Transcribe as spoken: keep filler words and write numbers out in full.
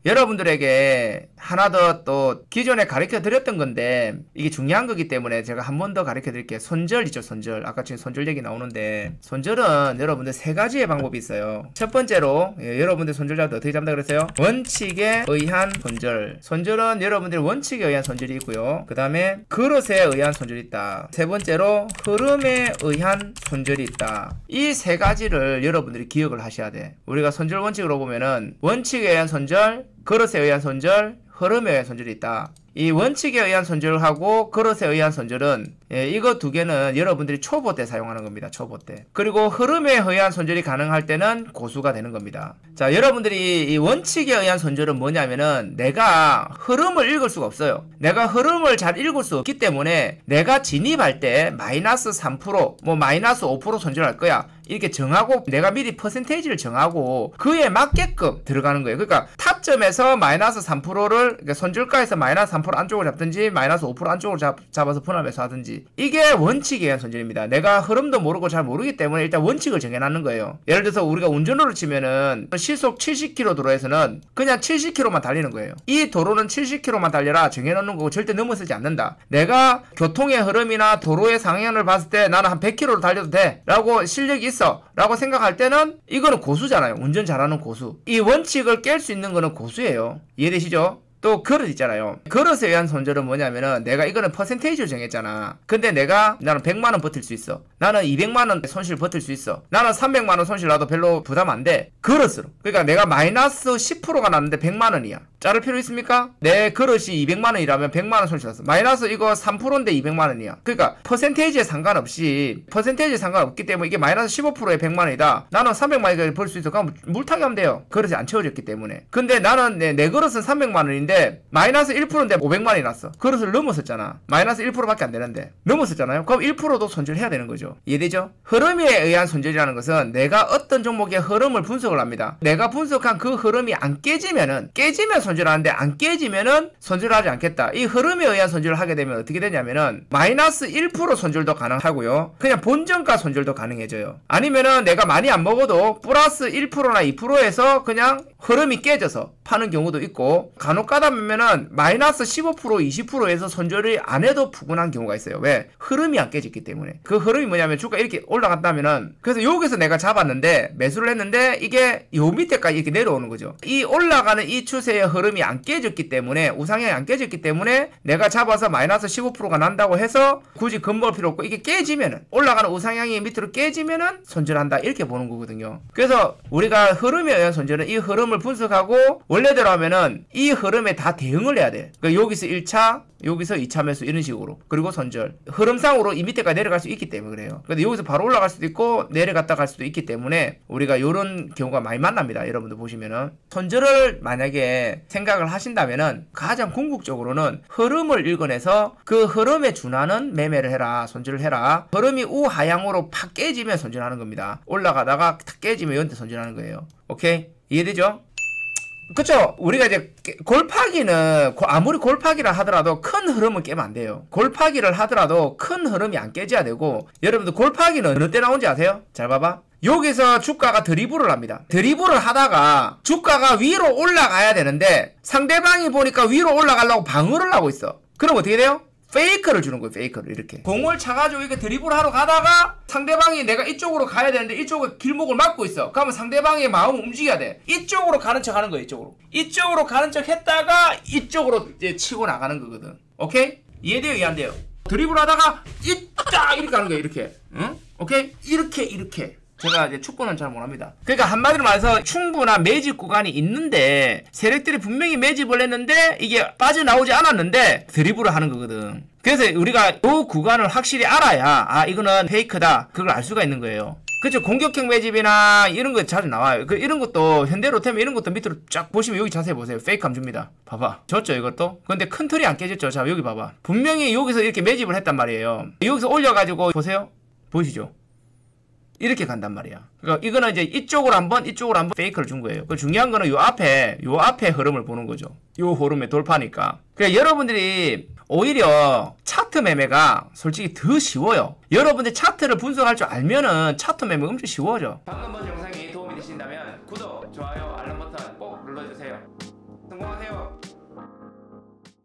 여러분들에게 하나 더 또 기존에 가르쳐 드렸던 건데 이게 중요한 거기 때문에 제가 한 번 더 가르쳐 드릴게요. 손절 있죠, 손절. 아까 지금 손절 얘기 나오는데 손절은 여러분들 세 가지의 방법이 있어요. 첫 번째로 예, 여러분들 손절 잡을 때 어떻게 잡는다 그랬어요? 원칙에 의한 손절. 손절은 여러분들 원칙에 의한 손절이 있고요. 그 다음에 그릇에 의한 손절이 있다. 세 번째로 흐름에 의한 손절이 있다. 이 세 가지를 여러분들이 기억을 하셔야 돼. 우리가 손절 원칙으로 보면은 원칙에 의한 손절, 그릇에 의한 손절, 흐름에 의한 손절이 있다. 이 원칙에 의한 손절하고 그릇에 의한 손절은 예, 이거 두 개는 여러분들이 초보 때 사용하는 겁니다. 초보 때. 그리고 흐름에 의한 손절이 가능할 때는 고수가 되는 겁니다. 자, 여러분들이 이 원칙에 의한 손절은 뭐냐면은 내가 흐름을 읽을 수가 없어요. 내가 흐름을 잘 읽을 수 없기 때문에 내가 진입할 때 마이너스 삼 퍼센트 뭐 마이너스 오 퍼센트 손절할 거야. 이렇게 정하고 내가 미리 퍼센테이지를 정하고 그에 맞게끔 들어가는 거예요. 그러니까 타점에서 마이너스 삼 퍼센트를 그러니까 손절가에서 마이너스 삼 퍼센트 안쪽으로 잡든지 마이너스 오 퍼센트 안쪽으로 잡, 잡아서 분할해서 하든지 이게 원칙에 의한 손절입니다. 내가 흐름도 모르고 잘 모르기 때문에 일단 원칙을 정해놨는 거예요. 예를 들어서 우리가 운전로를 치면은 시속 칠십 킬로미터 도로에서는 그냥 칠십 킬로미터만 달리는 거예요. 이 도로는 칠십 킬로미터만 달려라 정해놓는 거고 절대 넘어서지 않는다. 내가 교통의 흐름이나 도로의 상향을 봤을 때 나는 한 백 킬로미터로 달려도 돼 라고 실력이 있어 라고 생각할 때는 이거는 고수잖아요. 운전 잘하는 고수. 이 원칙을 깰 수 있는 거는 고수예요. 이해되시죠? 또 그릇 있잖아요. 그릇에 의한 손절은 뭐냐면은 내가 이거는 퍼센테이지를 정했잖아. 근데 내가 나는 백만 원 버틸 수 있어. 나는 이백만 원 손실 버틸 수 있어. 나는 삼백만 원 손실 나도 별로 부담 안 돼. 그릇으로. 그러니까 내가 마이너스 십 퍼센트가 났는데 백만 원이야. 자를 필요 있습니까? 내 그릇이 이백만 원이라면 백만 원 손실 났어. 마이너스 이거 삼 퍼센트인데 이백만 원이야. 그러니까 퍼센테이지에 상관없이 퍼센테이지에 상관없기 때문에 이게 마이너스 십오 퍼센트에 백만 원이다. 나는 삼백만 원까지 벌 수 있어. 그럼 물타기 하면 돼요. 그릇이 안 채워졌기 때문에. 근데 나는 내, 내 그릇은 삼백만 원인데 마이너스 일 퍼센트인데 오백만 원이 났어. 그릇을 넘었었잖아. 마이너스 일 퍼센트밖에 안 되는데 넘었었잖아요. 그럼 일 퍼센트도 손절해야 되는 거죠. 이해되죠? 흐름에 의한 손절이라는 것은 내가 어떤 종목의 흐름을 분석을 합니다. 내가 분석한 그 흐름이 안 깨지면은 깨지면 손절하는데 안 깨지면은 손절하지 않겠다. 이 흐름에 의한 손절을 하게 되면 어떻게 되냐면은 마이너스 일 퍼센트 손절도 가능하고요. 그냥 본전가 손절도 가능해져요. 아니면은 내가 많이 안 먹어도 플러스 일 퍼센트나 이 퍼센트에서 그냥 흐름이 깨져서 파는 경우도 있고 간혹 가다 보면은 마이너스 십오 퍼센트 이십 퍼센트에서 손절이 안 해도 푸근한 경우가 있어요. 왜? 흐름이 안 깨졌기 때문에. 그 흐름이 뭐냐면 주가 이렇게 올라갔다면은 그래서 여기서 내가 잡았는데 매수를 했는데 이게 요 밑에까지 이렇게 내려오는 거죠. 이 올라가는 이 추세의 흐름이 안 깨졌기 때문에 우상향이 안 깨졌기 때문에 내가 잡아서 마이너스 십오 퍼센트가 난다고 해서 굳이 겁먹을 필요 없고 이게 깨지면은 올라가는 우상향이 밑으로 깨지면은 손절한다 이렇게 보는 거거든요. 그래서 우리가 흐름에 의한 손절은 이 흐름을 분석하고 원래대로 하면은 이 흐름에 다 대응을 해야 돼. 그러니까 여기서 일 차 여기서 이 차 매수 이런 식으로 그리고 손절 흐름상으로 이 밑에까지 내려갈 수 있기 때문에 그래요. 근데 여기서 바로 올라갈 수도 있고 내려갔다 갈 수도 있기 때문에 우리가 이런 경우가 많이 만납니다. 여러분들 보시면은 손절을 만약에 생각을 하신다면은 가장 궁극적으로는 흐름을 읽어내서 그 흐름에 준하는 매매를 해라. 손절을 해라. 흐름이 우하향으로 팍 깨지면 손절하는 겁니다. 올라가다가 탁 깨지면 연대 손절하는 거예요. 오케이? 이해되죠? 그쵸? 우리가 이제 골파기는 아무리 골파기를 하더라도 큰 흐름은 깨면 안 돼요. 골파기를 하더라도 큰 흐름이 안 깨져야 되고 여러분들 골파기는 어느 때 나온지 아세요? 잘 봐봐. 여기서 주가가 드리블을 합니다. 드리블을 하다가 주가가 위로 올라가야 되는데 상대방이 보니까 위로 올라가려고 방어를 하고 있어. 그럼 어떻게 돼요? 페이크를 주는 거예요. 페이크를 이렇게 공을 차가지고 이렇게 드리블 하러 가다가 상대방이 내가 이쪽으로 가야 되는데 이쪽을 길목을 막고 있어. 그러면 상대방의 마음을 움직여야 돼. 이쪽으로 가는 척 하는 거예요. 이쪽으로 이쪽으로 가는 척 했다가 이쪽으로 이제 치고 나가는 거거든. 오케이? 이해돼요? 이해 안 돼요? 드리블 하다가 이딱 이렇게 가는 거예요. 이렇게. 응? 오케이? 이렇게 이렇게 제가 이제 축구는 잘 못합니다. 그러니까 한마디로 말해서 충분한 매집 구간이 있는데 세력들이 분명히 매집을 했는데 이게 빠져나오지 않았는데 드리블을 하는 거거든. 그래서 우리가 이 구간을 확실히 알아야 아 이거는 페이크다 그걸 알 수가 있는 거예요. 그쵸? 공격형 매집이나 이런 거 자주 나와요. 그 이런 것도 현대로템 이런 것도 밑으로 쫙 보시면 여기 자세히 보세요. 페이크함 줍니다. 봐봐. 졌죠 이것도? 근데 큰 틀이 안 깨졌죠. 자 여기 봐봐. 분명히 여기서 이렇게 매집을 했단 말이에요. 여기서 올려가지고 보세요. 보이시죠? 이렇게 간단 말이야. 그러니까 이거는 이제 이쪽으로 한번 이쪽으로 한번 페이크를 준 거예요. 그 중요한 거는 요 앞에 요 앞에 흐름을 보는 거죠. 요 흐름의 돌파니까. 그러니까 여러분들이 오히려 차트 매매가 솔직히 더 쉬워요. 여러분들 차트를 분석할 줄 알면은 차트 매매 엄청 쉬워져. 방금 본 영상이 도움이 되신다면 구독, 좋아요, 알람 버튼 꼭 눌러주세요. 성공하세요.